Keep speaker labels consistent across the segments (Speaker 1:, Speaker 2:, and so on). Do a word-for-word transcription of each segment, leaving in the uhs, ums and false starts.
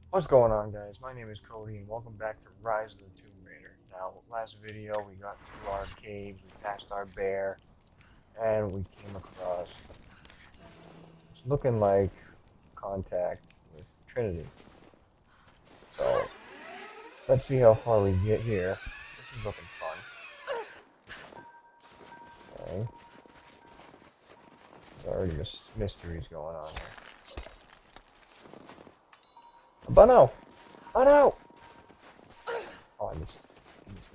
Speaker 1: What's going on, guys? My name is Cody, and welcome back to Rise of the Tomb Raider. Now, last video we got through our caves, we passed our bear, and we came across it's looking like contact with Trinity. So let's see how far we get here. This is looking fun. Okay. There's already mis mysteries going on here. But no! Oh no! Oh, I missed, I missed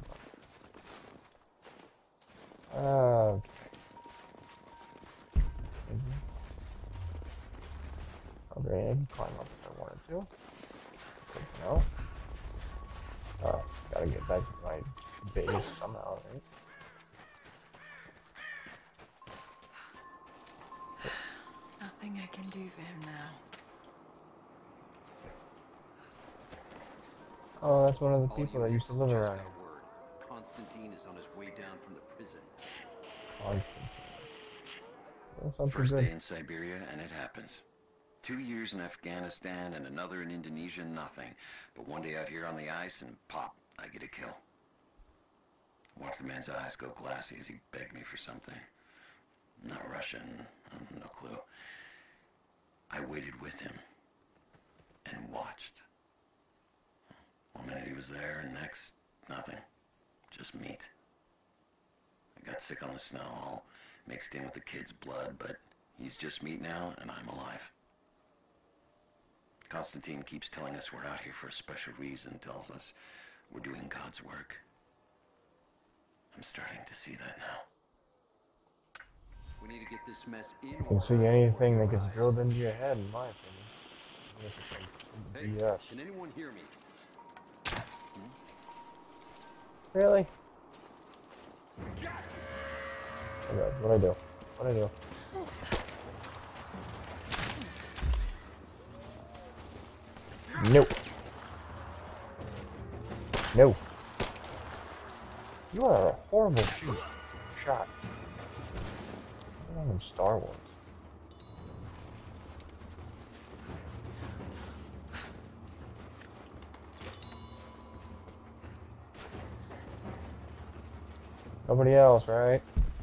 Speaker 1: the button. Uh, okay, I can climb up if I wanted to. Good to know. Uh, gotta get back to my base somehow, right?
Speaker 2: Nothing I can do for him now.
Speaker 1: Oh, that's one of the
Speaker 3: All
Speaker 1: people that used
Speaker 3: units
Speaker 1: to live
Speaker 3: just
Speaker 1: around
Speaker 3: got
Speaker 1: here.
Speaker 3: word. Constantine is on his way down from the prison.
Speaker 1: Constantine. That's something
Speaker 3: First
Speaker 1: good.
Speaker 3: day in Siberia, and it happens. Two years in Afghanistan and another in Indonesia, nothing. But one day out here on the ice, and pop, I get a kill. Watch the man's eyes go glassy as he begged me for something. Not Russian, no clue. I waited with him and watched. One minute he was there, and next, nothing. Just meat. I got sick on the snow, all mixed in with the kid's blood, but he's just meat now, and I'm alive. Constantine keeps telling us we're out here for a special reason, tells us we're doing God's work. I'm starting to see that now. We need to get this mess in
Speaker 1: You can see anything that gets drilled into your head, in my opinion.
Speaker 3: Hey,
Speaker 1: B S.
Speaker 3: can anyone hear me?
Speaker 1: Really? Okay, what'd I do? What'd I do? Nope. No. You are a horrible shoot. Shot. I'm in Star Wars. Nobody else, right?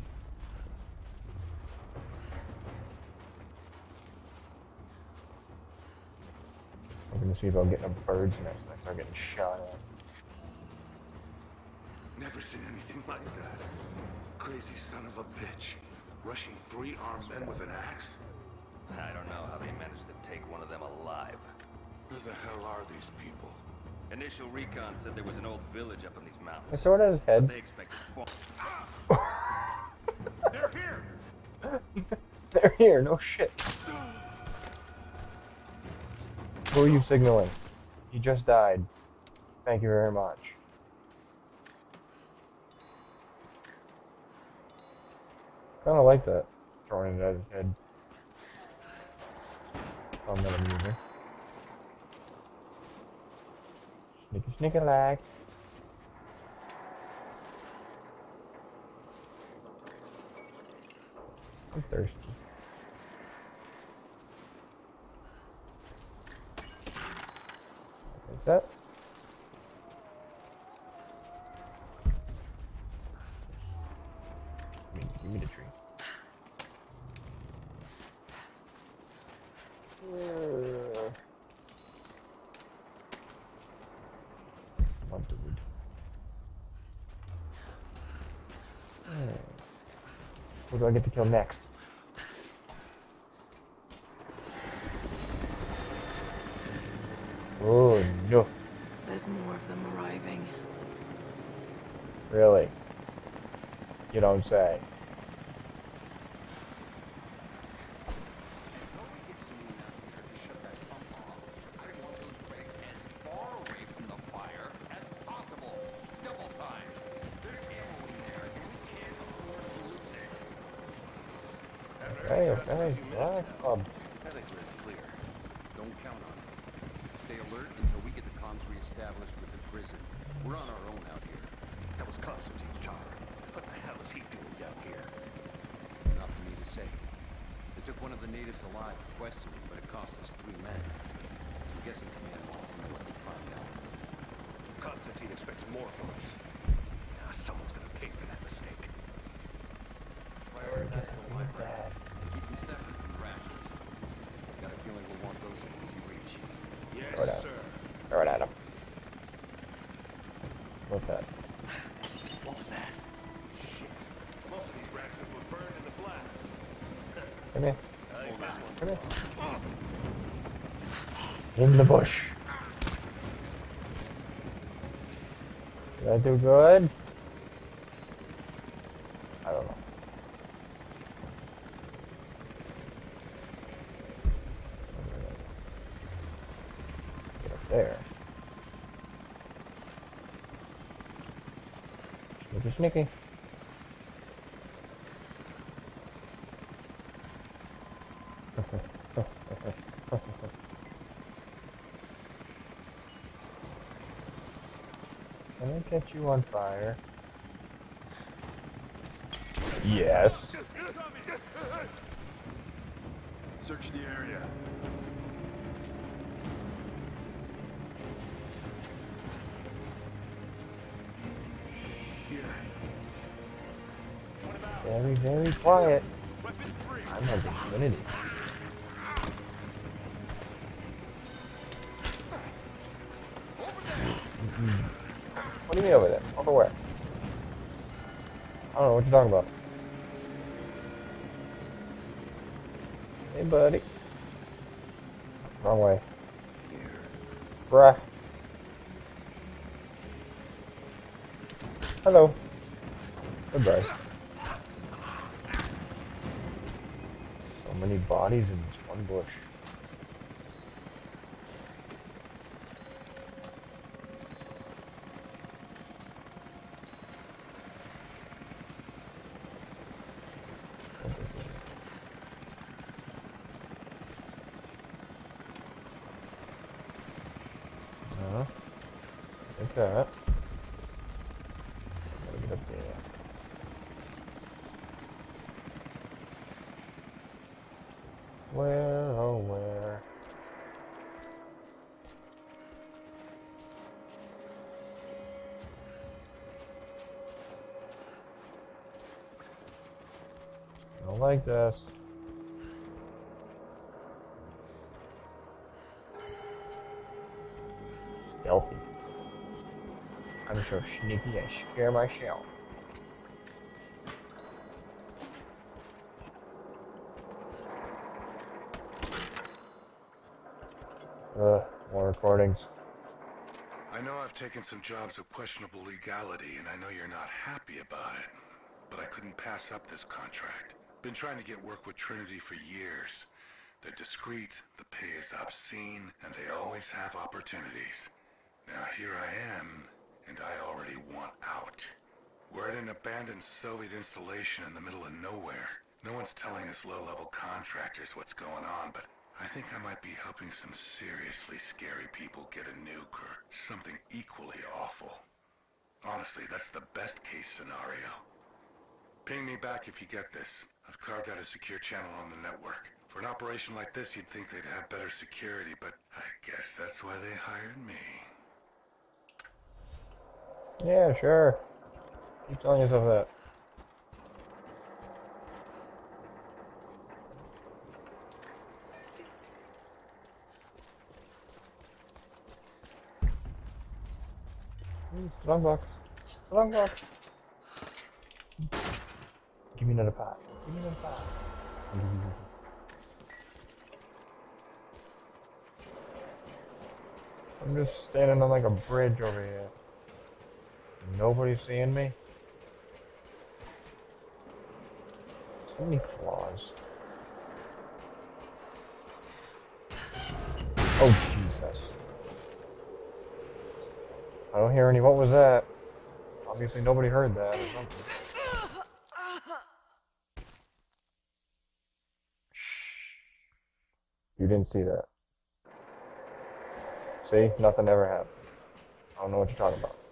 Speaker 1: I'm gonna see about getting a bird's nest and I start getting shot at.
Speaker 4: Never seen anything like that. Crazy son of a bitch. Rushing three armed men with an axe?
Speaker 5: I don't know how they managed to take one of them alive.
Speaker 4: Who the hell are these people?
Speaker 5: Initial recon said there was an old village up in these
Speaker 1: I
Speaker 5: mountains.
Speaker 1: throw it at his head.
Speaker 5: They expected far.
Speaker 4: They're here!
Speaker 1: They're here, no shit. Who are you signaling? He just died. Thank you very much. Kinda like that. Throwing it at his head. Found that amusing. Sneaky sneaky lag. I'm thirsty. Is that? Give me, give me the tree. Uh, want the wood. Uh, Who do I get to kill next? Oh no.
Speaker 2: There's more of them arriving.
Speaker 1: Really? You don't say. Okay, okay. Yeah, um,
Speaker 3: I think we're clear. Don't count on it. Stay alert until we get the comms reestablished with the prison. We're on our own out here.
Speaker 4: That was Constantine's chopper. What the hell is he doing down here?
Speaker 3: Not for me to say. They took one of the natives alive to question him, but it cost us three men. I'm guessing Command wants him
Speaker 4: more from us. Now someone's gonna pay for that mistake.
Speaker 5: Prioritize the life rafts. Keep them separate from the rations. Got a feeling we'll want those in easy reach.
Speaker 4: Yes,
Speaker 1: Throw it out.
Speaker 4: sir.
Speaker 1: Throw it at him. What's that?
Speaker 4: What was that? Shit. Most of these rations were burned in the blast.
Speaker 1: Come here.
Speaker 4: I got one.
Speaker 1: Come here. In the bush. Did I do good? I don't know. Get up there. Sneaky, sneaky. Can I catch you on fire? Yes.
Speaker 4: Search the area. Yeah.
Speaker 1: Very, very quiet.
Speaker 4: Weapons free.
Speaker 1: I'm like a Trinity. Mm-mm. What do you mean over there? Over where? I don't know what you're talking about. Hey, buddy. Wrong way. Bruh. Hello. Goodbye. So many bodies in this one bush. Uh-huh. Like that. Gotta get up there. Where, oh where? I don't like this. Stealthy. I'm so sneaky I scare myself. Ugh, more recordings.
Speaker 4: I know I've taken some jobs of questionable legality, and I know you're not happy about it. But I couldn't pass up this contract. Been trying to get work with Trinity for years. They're discreet, the pay is obscene, and they always have opportunities. Now here I am, and I already want out. We're at an abandoned Soviet installation in the middle of nowhere. No one's telling us low-level contractors what's going on, but I think I might be helping some seriously scary people get a nuke or something equally awful. Honestly, that's the best-case scenario. Ping me back if you get this. I've carved out a secure channel on the network. For an operation like this, you'd think they'd have better security, but I guess that's why they hired me.
Speaker 1: Yeah, sure. Keep telling yourself that. Strong box. Strong box. Give me another pot. Give me another pot. I'm just standing on like a bridge over here. Nobody's seeing me. So many flaws. Oh Jesus. I don't hear any. What was that? Obviously nobody heard that or something. You didn't see that. See? Nothing ever happened. I don't know what you're talking about.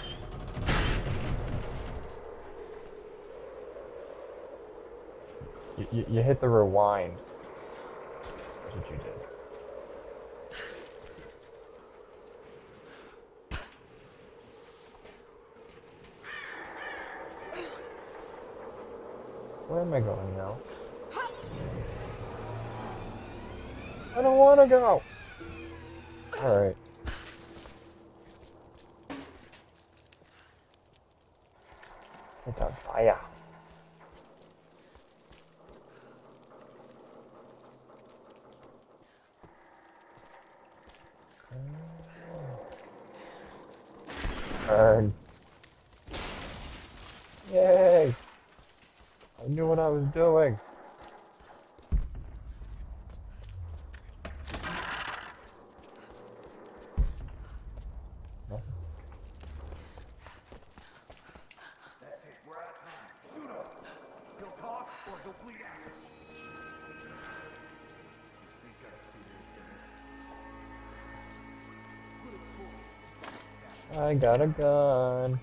Speaker 1: You, you, you hit the rewind. That's what you did. Where am I going now? I don't want to go. All right. It's on fire. Burn. Yay! I knew what I was doing. Nothing.
Speaker 6: That's it, we're out of time. Shoot him! He'll talk or he'll bleed out.
Speaker 1: I got a gun.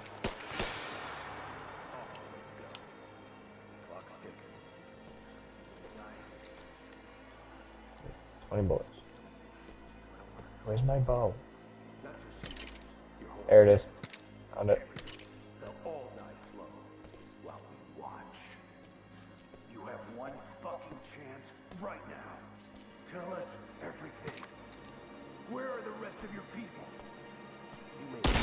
Speaker 1: Twenty bullets. Where's my bow? There it is. Found it.
Speaker 6: They'll all die slow while we watch. You have one fucking chance right now. Tell us everything. Where are the rest of your people? You may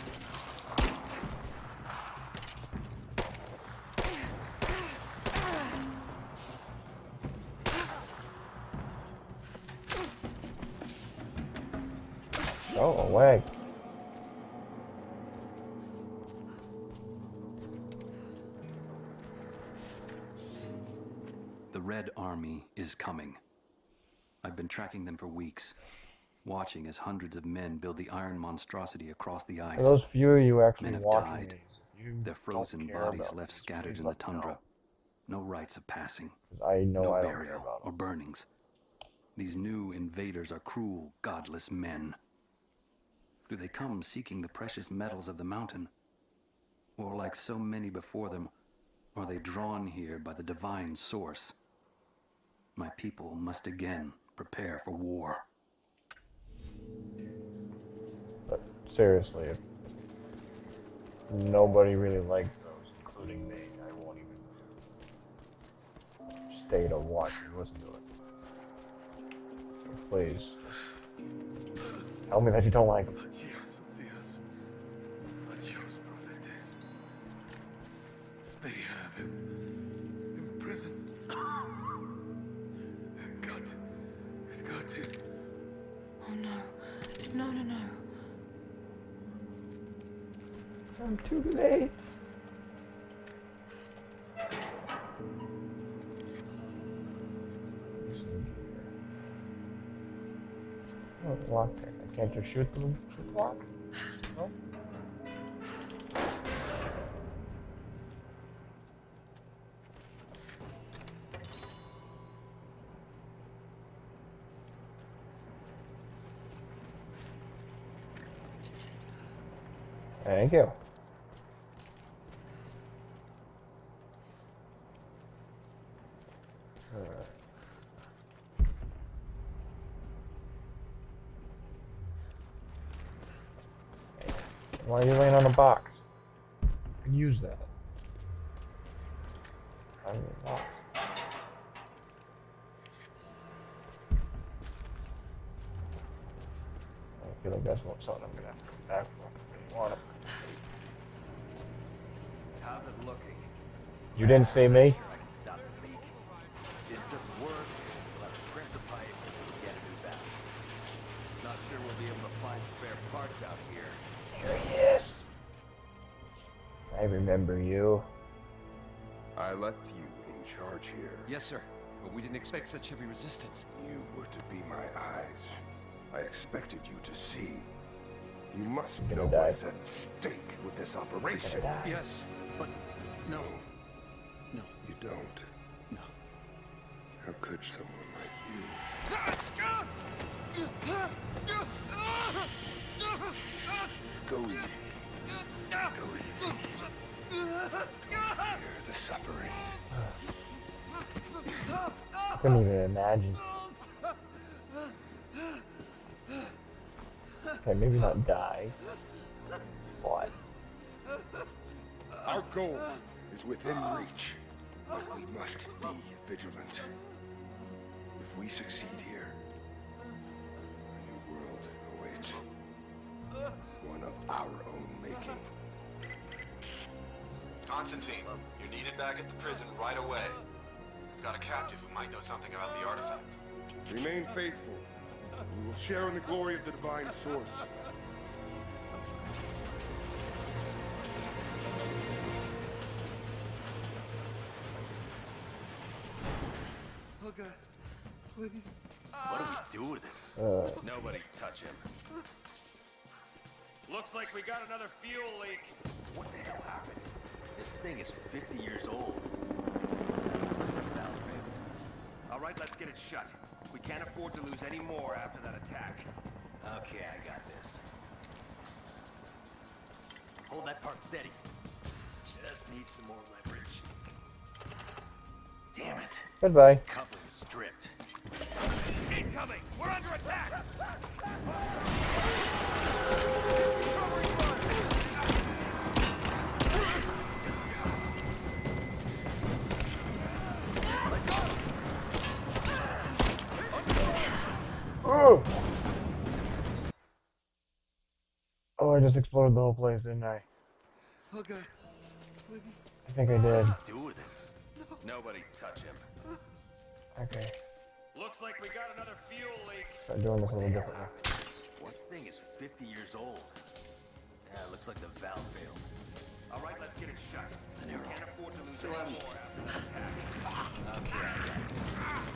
Speaker 1: Go away.
Speaker 7: The Red Army is coming. I've been tracking them for weeks, watching as hundreds of men build the iron monstrosity across the ice.
Speaker 1: For those few of you actually
Speaker 7: Men have
Speaker 1: watching
Speaker 7: died.
Speaker 1: these, you
Speaker 7: Their frozen
Speaker 1: don't care
Speaker 7: bodies
Speaker 1: about
Speaker 7: left
Speaker 1: this,
Speaker 7: scattered
Speaker 1: please
Speaker 7: in the
Speaker 1: let me know.
Speaker 7: tundra. No rites of passing.
Speaker 1: 'Cause I know
Speaker 7: No
Speaker 1: I don't care
Speaker 7: burial
Speaker 1: about
Speaker 7: or
Speaker 1: them.
Speaker 7: burnings. These new invaders are cruel, godless men. Do they come seeking the precious metals of the mountain? Or like so many before them, are they drawn here by the divine source? My people must again prepare for war.
Speaker 1: But seriously, if nobody really likes those, including me, I won't even stay to watch or listen to it. So please, tell me that you don't like them.
Speaker 4: They have him imprisoned. Got, got him.
Speaker 2: Oh no. No, no, no.
Speaker 1: I'm too late. Oh, it's locked there. I can't just shoot them with the lock? No? Thank you. Alright. Hey, why are you laying on a box? You can use that. I mean, locked. I feel like that's what something I'm gonna have to come back for. I really want it.
Speaker 6: How's it looking?
Speaker 1: You didn't see me?
Speaker 6: Sure I can stop the leak. It doesn't work. We'll have to crimp the pipe and get a new valve. Not sure we'll be able to find spare parts out here.
Speaker 1: Here he is. I remember you.
Speaker 8: I left you in charge here.
Speaker 5: Yes, sir. But we didn't expect such heavy resistance.
Speaker 8: You were to be my eyes. I expected you to see. You must
Speaker 1: You're
Speaker 8: know
Speaker 1: gonna
Speaker 8: what
Speaker 1: die.
Speaker 8: is at stake with this operation.
Speaker 1: Die.
Speaker 5: Yes, but no. No.
Speaker 8: You don't.
Speaker 5: No.
Speaker 8: How could someone like you? Go easy. Go easy. Don't fear the suffering.
Speaker 1: Couldn't even imagine. Okay, maybe not die. What?
Speaker 8: Our goal is within reach. But we must be vigilant. If we succeed here, a new world awaits. One of our own making.
Speaker 9: Constantine, you're needed back at the prison right away. We've got a captive who might know something about the artifact.
Speaker 8: Remain faithful. We will share in the glory of the divine source.
Speaker 5: Oh God, please. What do we do with it?
Speaker 1: Uh,
Speaker 5: Nobody touch him. Looks like we got another fuel leak. What the hell happened? This thing is fifty years old. Yeah, looks like the valve failed. All right, let's get it shut. We can't afford to lose any more after that attack. Okay, I got this. Hold that part steady. Just need some more leverage. Damn it.
Speaker 1: goodbye.
Speaker 5: Coupling stripped. Incoming! We're under attack!
Speaker 1: Oh! Oh, I just exploded the whole place, didn't I?
Speaker 5: Oh God, please.
Speaker 1: I think I did.
Speaker 5: Do with it. Nobody touch him.
Speaker 1: Okay.
Speaker 5: Looks like we got another fuel leak.
Speaker 1: Start doing this a little differently.
Speaker 5: This thing is fifty years old. Yeah, looks like the valve failed. All right, let's get it shut. We can't afford to lose any more after that attack. Okay, I got this.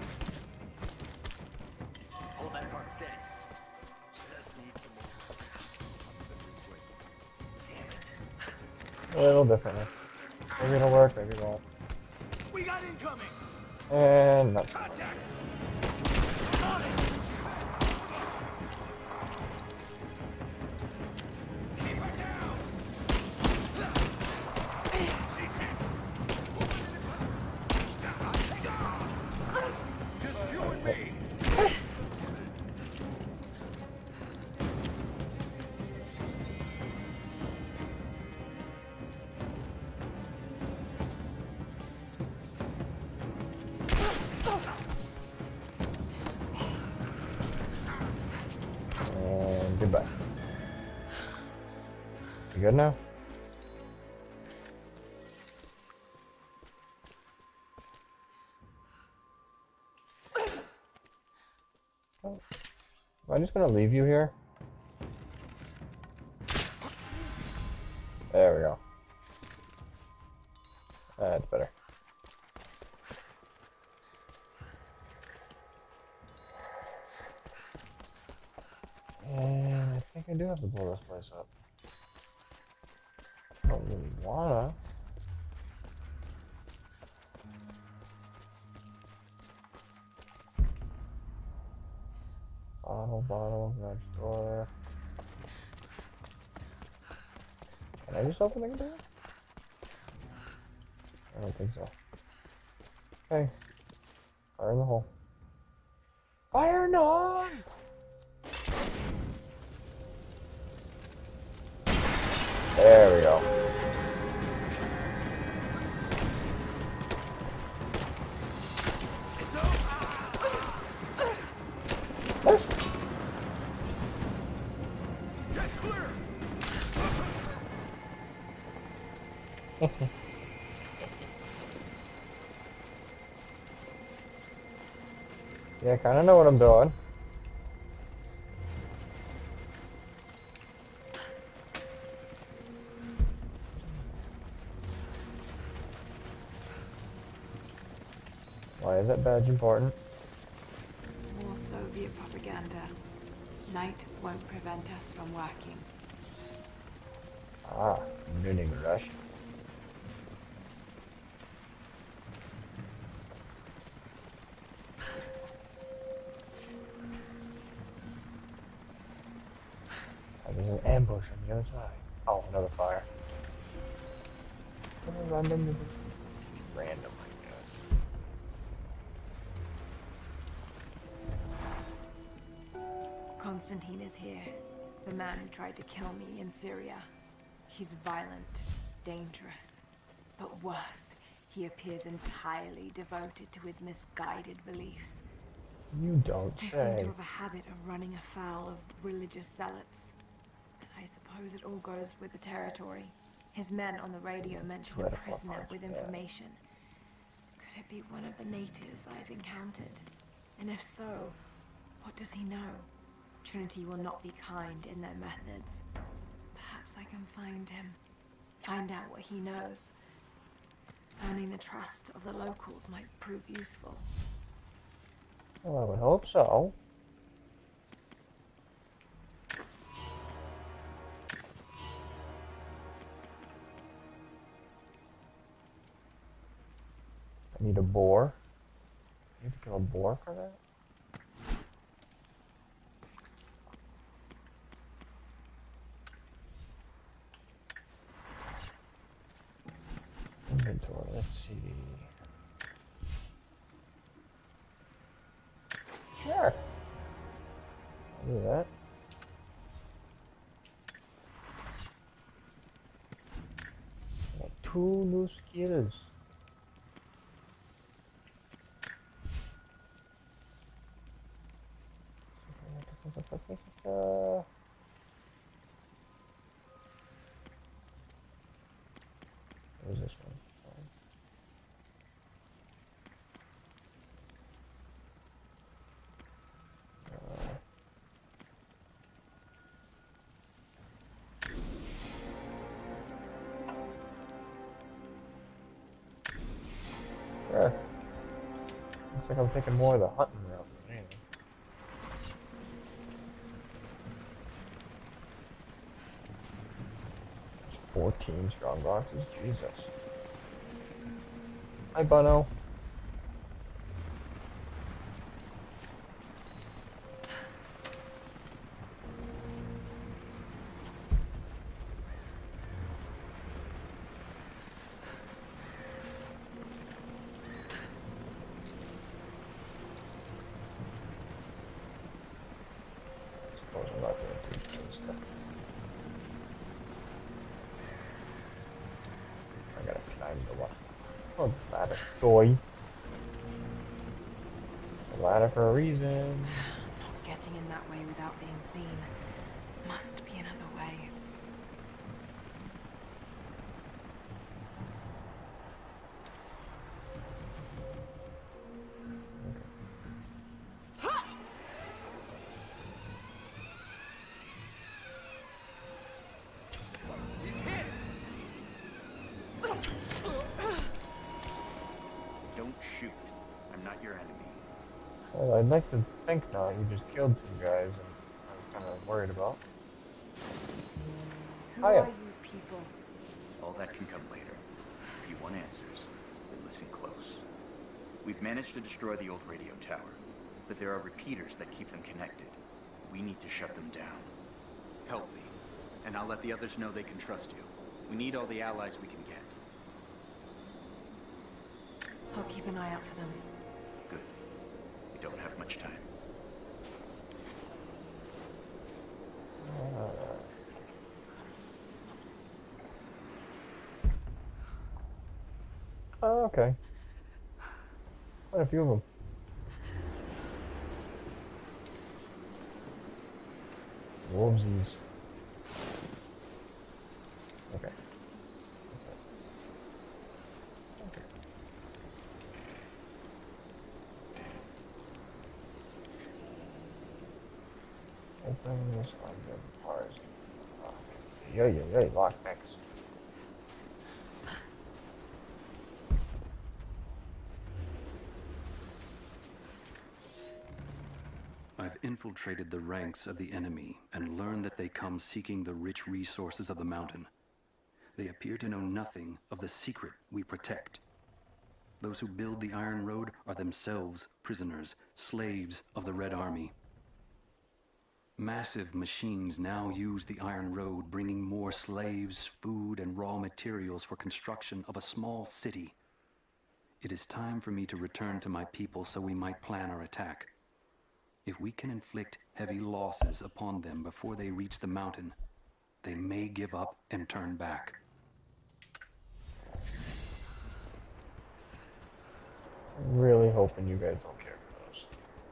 Speaker 5: Hold that part steady. Just need some more. Damn it.
Speaker 1: A little differently. Maybe it'll work, maybe it won't.
Speaker 5: We got incoming.
Speaker 1: And not.
Speaker 5: Contact. Keep her down. She's hit. Just you and me.
Speaker 1: And goodbye. You good now? Oh. Am I just gonna leave you here? There we go. That's better. And I think I do have to blow this place up. I don't really wanna. Bottle, bottle, garage door. Can I just open the door? I don't think so. Okay. Fire in the hole. Fire none! There we go.
Speaker 5: It's over. Get clear.
Speaker 1: Yeah, I kind of know what I'm doing. Why is that badge important?
Speaker 2: More Soviet propaganda. Night won't prevent us from working.
Speaker 1: Ah, learning Russian. Oh, there's an ambush on the other side. Oh, another fire. Random, random, I guess.
Speaker 2: Constantine is here. The man who tried to kill me in Syria. He's violent, dangerous, but worse, He appears entirely devoted to his misguided beliefs.
Speaker 1: You don't
Speaker 2: They
Speaker 1: say.
Speaker 2: seem to have a habit of running afoul of religious zealots. And I suppose it all goes with the territory. His men on the radio mentioned a prisoner with information. Could it be one of the natives I've encountered? And if so, what does he know? Trinity will not be kind in their methods. Perhaps I can find him. Find out what he knows. Earning the trust of the locals might prove useful.
Speaker 1: Well, I would hope so. I need a boar. I need to kill a boar for that? Inventory, let's see. Sure. I'll do that. Got two new skills. What is this one? Sure. Looks like I'm taking more of the hunting route than anything. fourteen strong boxes, Jesus. Hi, Bono. Suppose I'm not doing too much stuff. I gotta climb the wall. Oh, the ladder. Toy. The ladder for a reason.
Speaker 2: Not getting in that way without being seen. Must be another way.
Speaker 5: Don't shoot. I'm not your enemy.
Speaker 1: Well, I'd like to think not. You just killed two guys, and I'm kind of worried about.
Speaker 2: Who
Speaker 1: Hiya.
Speaker 2: are you people?
Speaker 5: All that can come later. If you want answers, then listen close. We've managed to destroy the old radio tower, but there are repeaters that keep them connected. We need to shut them down. Help me, and I'll let the others know they can trust you. We need all the allies we can get.
Speaker 2: I'll keep an eye out for them.
Speaker 5: Good. We don't have much time.
Speaker 1: Uh, oh, okay. Quite a few of them. Wolvesies. Okay. Open this on the bars. Oh. Yo, yo, yo, lockpicks.
Speaker 7: I've infiltrated the ranks of the enemy and learned that they come seeking the rich resources of the mountain. They appear to know nothing of the secret we protect. Those who build the Iron Road are themselves prisoners, slaves of the Red Army. Massive machines now use the Iron Road, bringing more slaves, food, and raw materials for construction of a small city. It is time for me to return to my people so we might plan our attack. If we can inflict heavy losses upon them before they reach the mountain, they may give up and turn back.
Speaker 1: I'm really hoping you guys don't care for those.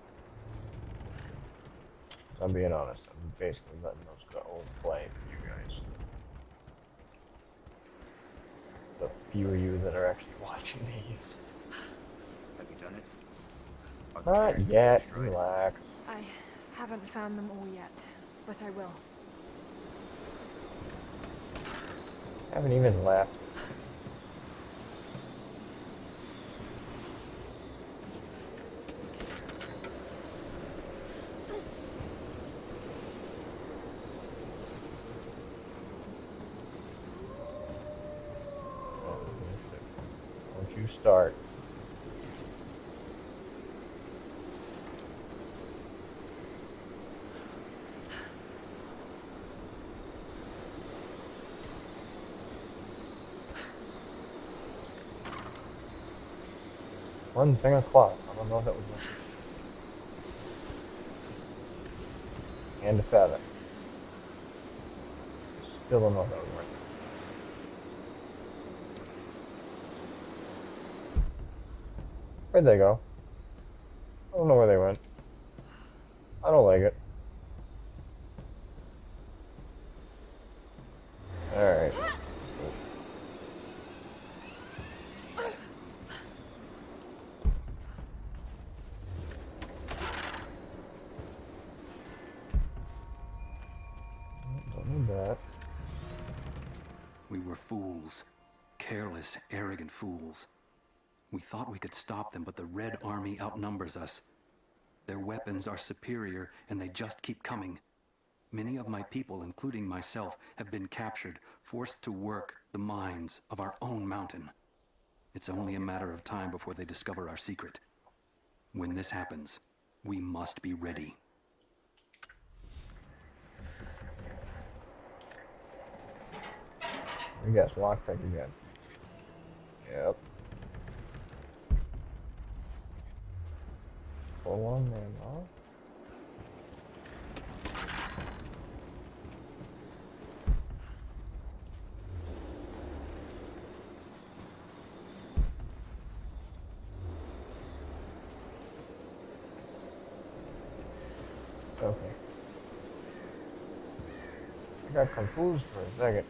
Speaker 1: I'm being honest. I'm basically letting those go and play for you guys. The few of you that are actually watching these.
Speaker 5: Have you done it? Are the
Speaker 1: Not
Speaker 5: transcripts
Speaker 1: yet.
Speaker 5: destroyed?
Speaker 1: Relax.
Speaker 2: I haven't found them all yet, but I will.
Speaker 1: Haven't even left. Don't you start. One thing of cloth. I don't know if that was worth it. And a feather. Still don't know if that was worth it. Where'd they go? I don't know where they went. I don't like it. Alright. Don't need that.
Speaker 7: We were fools. Careless, arrogant fools. We thought we could stop them, but the Red Army outnumbers us. Their weapons are superior, and they just keep coming. Many of my people, including myself, have been captured, forced to work the mines of our own mountain. It's only a matter of time before they discover our secret. When this happens, we must be ready.
Speaker 1: We got lockpick again. Yep. Full on ammo. Okay. I got confused for a second.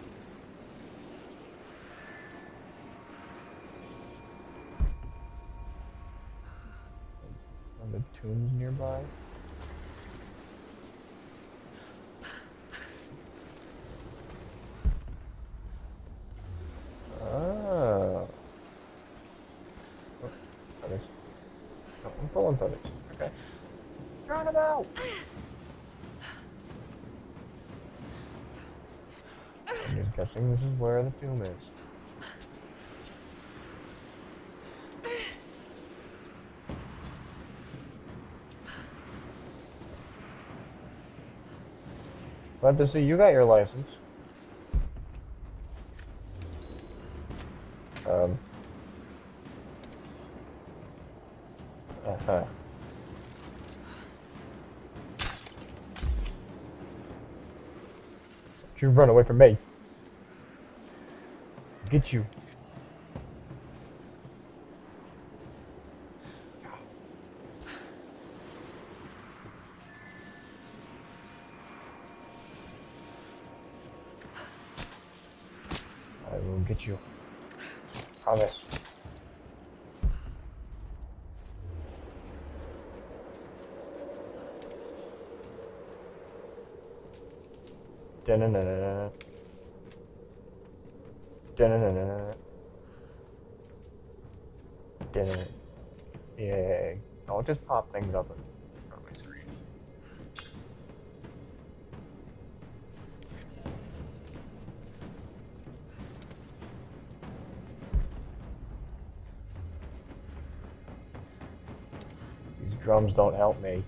Speaker 1: Are the tombs nearby? Oh. Oh, feathers. No, I'm pulling feathers. Okay. Run about! I'm just guessing this is where the tomb is. Glad to see you got your license. Um. Uh-huh. You run away from me. Get you. I will get you. Promise. Da-na-na-na-na. Da-na-na-na-na. Da-na-na. Yay. I'll just pop things up in front of my screen. These drums don't help me.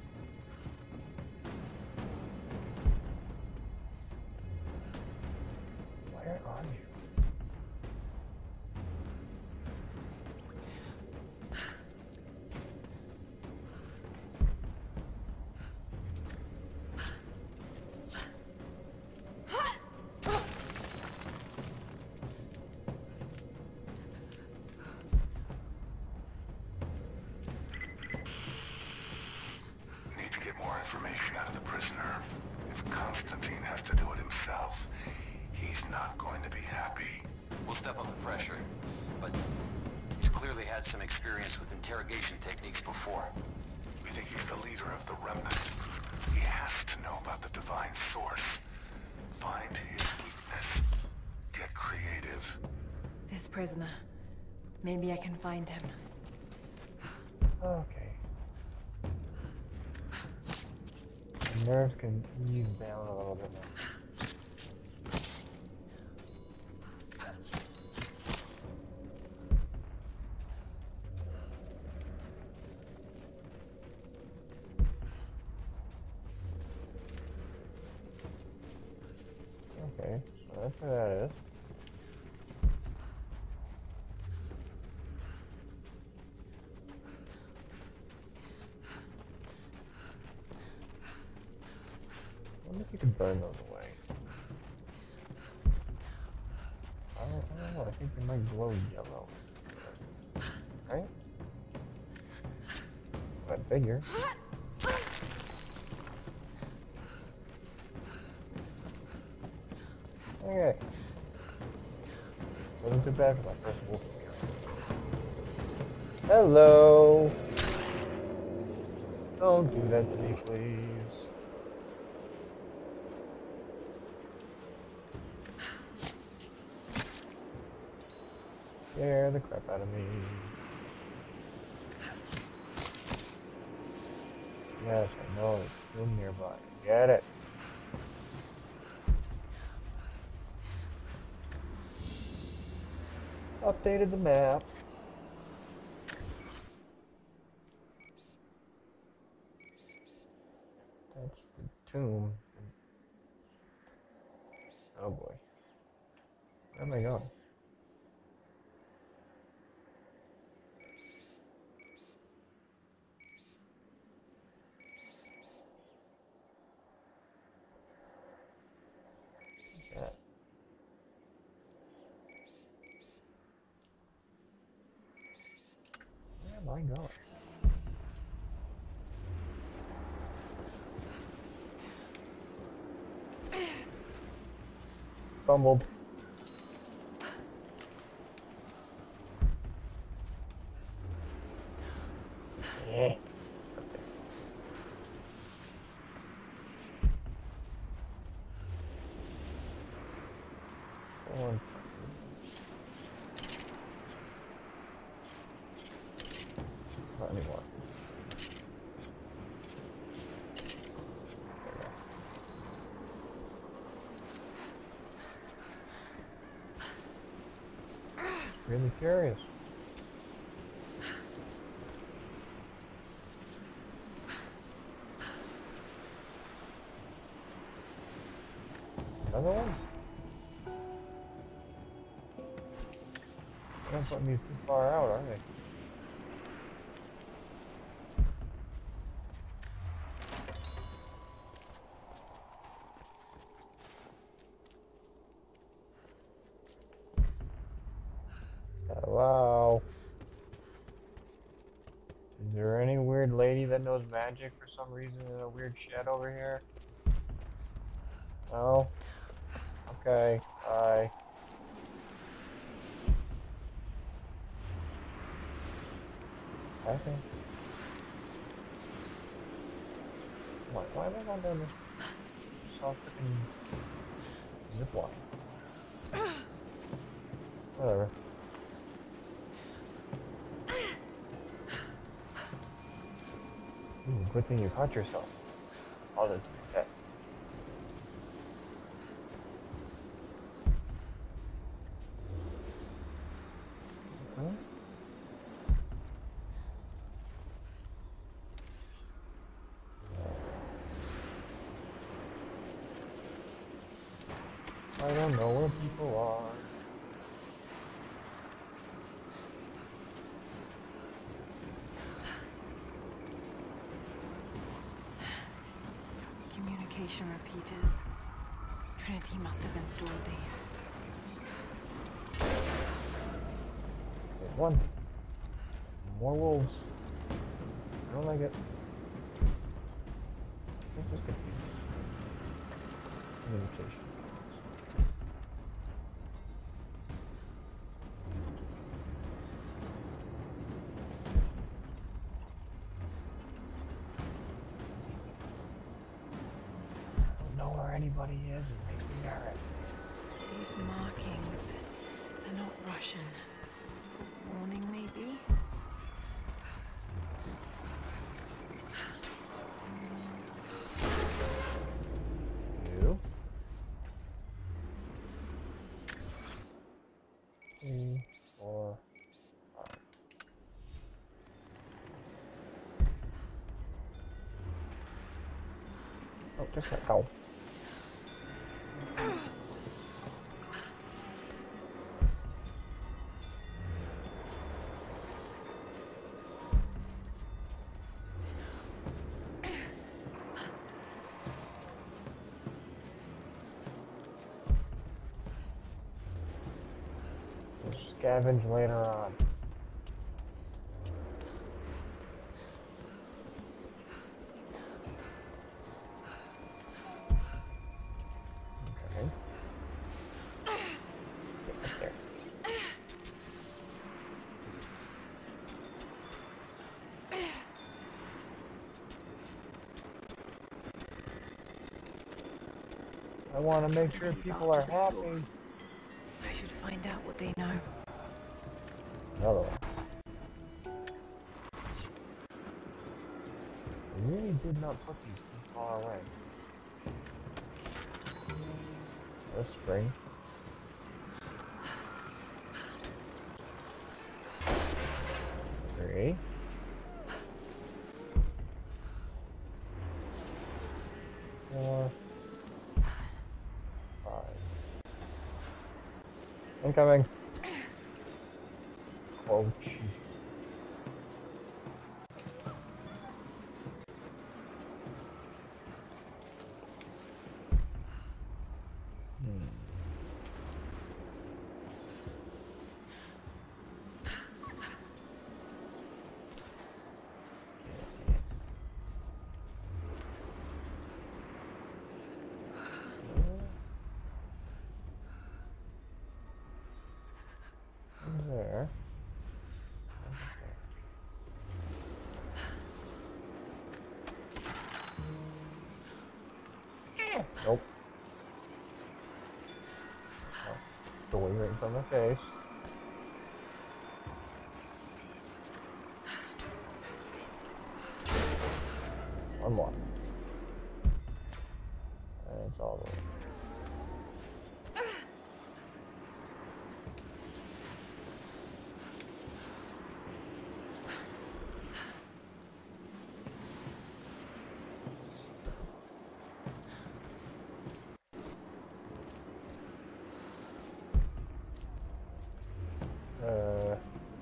Speaker 1: Where are you?
Speaker 4: not going to be happy.
Speaker 3: We'll step up the pressure, but he's clearly had some experience with interrogation techniques before.
Speaker 4: We think he's the leader of the remnant. He has to know about the divine source. Find his weakness. Get creative.
Speaker 2: This prisoner. Maybe I can find him.
Speaker 1: Okay. The nerves can ease down a little bit now. Okay, so that's where that is. I wonder if you can burn those away. I don't, I don't know, I think they might glow yellow. Right? I figure. Okay. Wasn't too bad for my first wolf appearance. Hello! Don't do that to me, please. Scare the crap out of me. Yes, I know, it's still nearby. Get it. Updated the map. That's the tomb. Oh boy. Where am I going? That. Where am I going? Fumbled. Yeah. One. Not anymore. Really curious. Another one? They don't put me too far out, are they? Hello? Is there any weird lady that knows magic for some reason in a weird shed over here? No? Okay, bye. Okay. Why, why am I going down this soft freaking zip line? Whatever. Ooh, good thing you caught yourself. All this okay. Huh? I don't know where people are.
Speaker 2: Communication repeaters. Trinity must have installed these.
Speaker 1: There's one. More wolves. I don't like it. This is confusing. Communication. anybody is, it makes me nervous.
Speaker 2: These markings, they're not Russian. A warning, maybe?
Speaker 1: Two. Three, four, five. Oh, just let go. Scavenge later on. Okay. Get up there. I want to make sure people are happy.
Speaker 2: I should find out what they know.
Speaker 1: Another one. I really did not put these too far away. A spring. Three. Four. Five. Incoming. Oh, jeez. Hmm. There. Nope. Oh, door right in front of my face. One more. And it's all the way. Uh,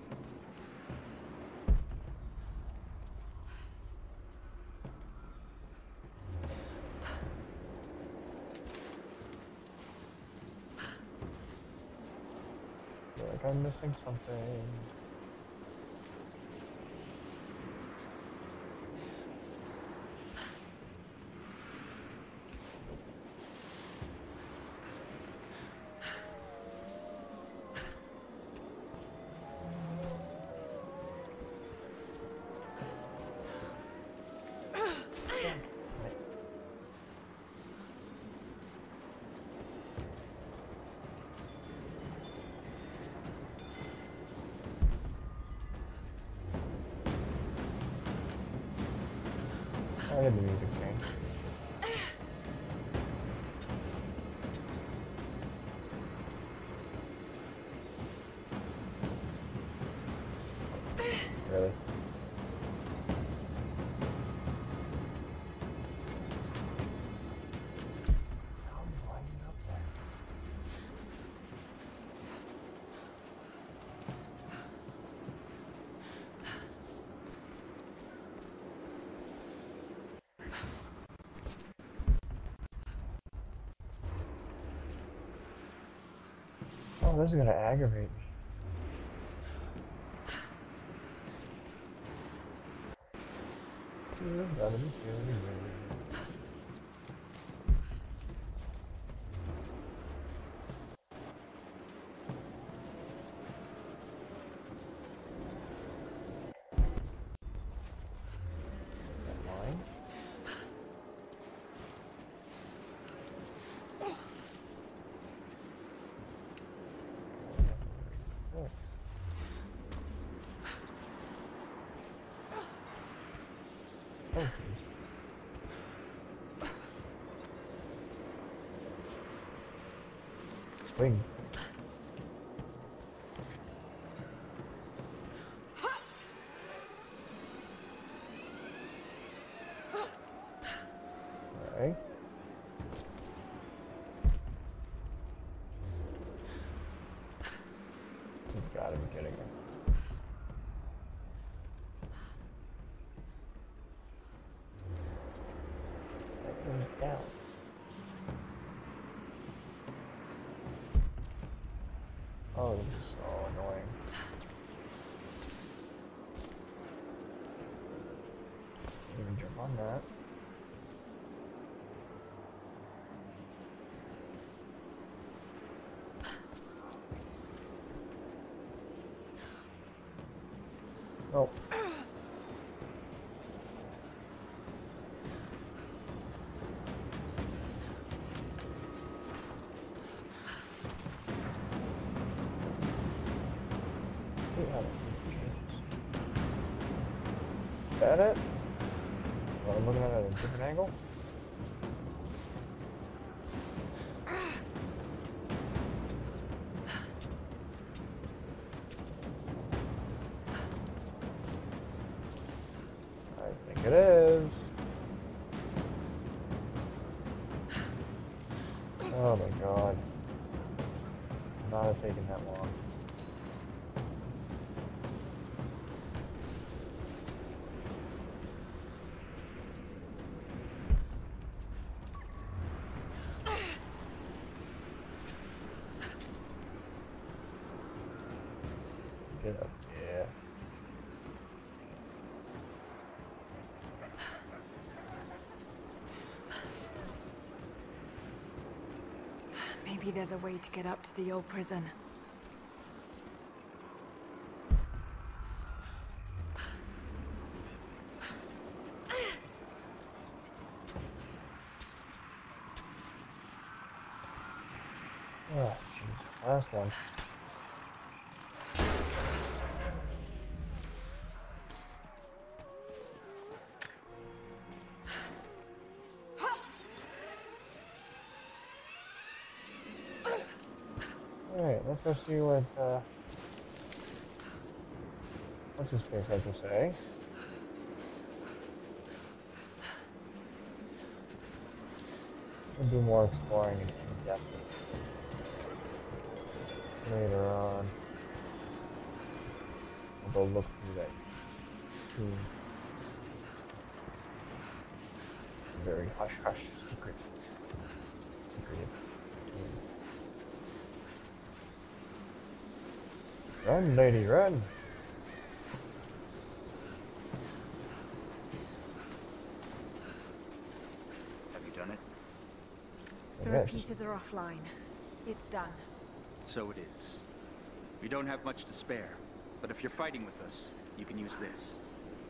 Speaker 1: feel like I'm missing something. I had the music change. Really? How am I lining up there? Oh, this is gonna aggravate me. Gotta be kidding me. That line? Wing. Alright. You've got to be kidding me. That goes down. Oh, this is so annoying. Can't even jump on that. Oh. Is that it? Well, I'm looking at it at a different angle. I think it is. Oh my god. Not have taken that long. Get up, yeah.
Speaker 2: Maybe there's a way to get up to the old prison.
Speaker 1: Oh, jeez. Last one. Alright, let's go see what, uh... what's his face had to say. We'll do more exploring in depth later on. We'll go look through that tomb. Very hush hush secret. Secretive tomb. Run, lady, run!
Speaker 5: Have you done it?
Speaker 2: The
Speaker 1: Yes.
Speaker 2: repeaters are offline. It's done.
Speaker 5: So it is. We don't have much to spare, but if you're fighting with us, you can use this.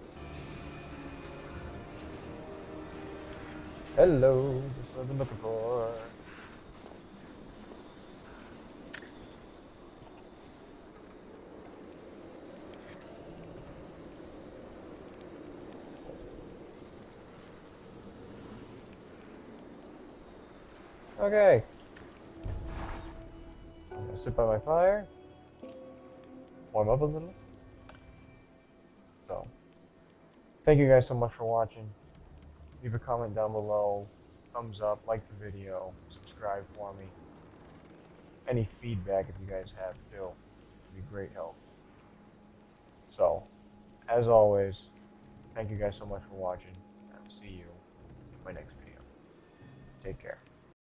Speaker 1: Hello, just what I've been looking for. Okay. I'm gonna sit by my fire, warm up a little. So, thank you guys so much for watching. Leave a comment down below, thumbs up, like the video, subscribe for me. Any feedback if you guys have too, would be great help. So, as always, thank you guys so much for watching. I'll see you in my next video. Take care.